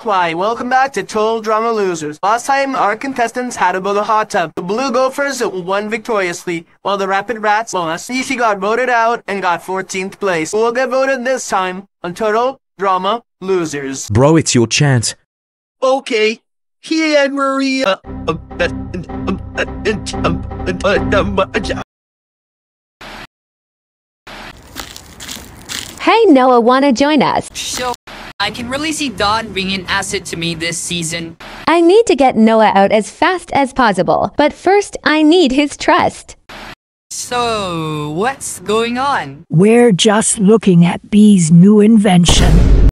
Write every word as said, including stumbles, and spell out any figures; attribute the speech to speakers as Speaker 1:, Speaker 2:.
Speaker 1: Why, welcome back to Total Drama Losers. Last time, our contestants had to build a hot tub. The Blue Gophers won victoriously, while the Rapid Rats lost. She got voted out and got fourteenth place. Who will get voted this time on Total Drama Losers?
Speaker 2: Bro, it's your chance.
Speaker 3: Okay. He and Maria.
Speaker 4: Hey, Noah, wanna join us?
Speaker 5: So, I can really see Don being an asset to me this season.
Speaker 4: I need to get Noah out as fast as possible, but first I need his trust.
Speaker 5: So, what's going on?
Speaker 6: We're just looking at B's new invention.